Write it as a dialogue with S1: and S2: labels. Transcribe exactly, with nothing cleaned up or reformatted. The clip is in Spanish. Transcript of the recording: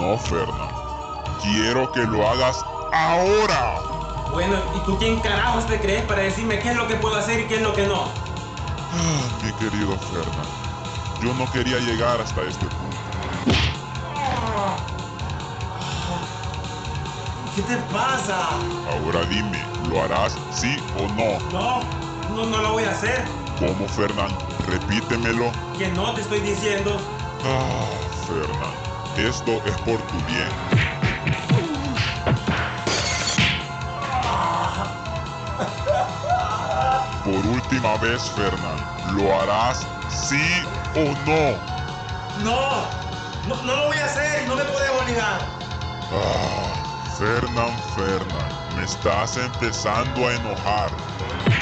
S1: No, Fernan. Quiero que lo hagas ahora.
S2: Bueno, ¿y tú quién carajos te crees para decirme qué es lo que puedo hacer y qué es lo que no?
S1: Ah, mi querido Fernan, yo no quería llegar hasta este punto.
S2: ¿Qué te pasa?
S1: Ahora dime, ¿lo harás sí o no?
S2: No, no, no lo voy a hacer.
S1: ¿Cómo, Fernan? Repítemelo.
S2: Que no te estoy diciendo.
S1: Ah, Fernan, esto es por tu bien. Por última vez, Fernan, ¿lo harás sí o no?
S2: No, no, no lo voy a hacer y no me puedes obligar.
S1: Ah, Fernan, Fernan, me estás empezando a enojar.